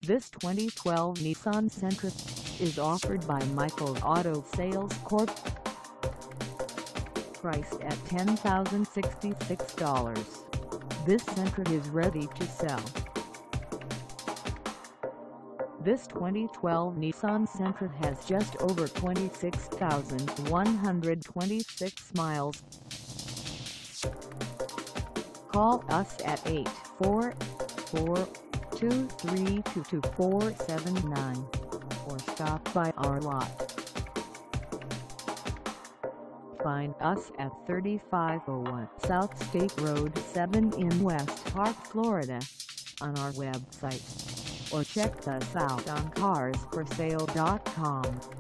This 2012 Nissan Sentra is offered by Michael's Auto Sales Corp. Priced at $10,066, this Sentra is ready to sell. This 2012 Nissan Sentra has just over 26,126 miles. Call us at 844-232-2479 or stop by our lot. Find us at 3501 South State Road 7 in West Park, Florida, on our website, or check us out on carsforsale.com.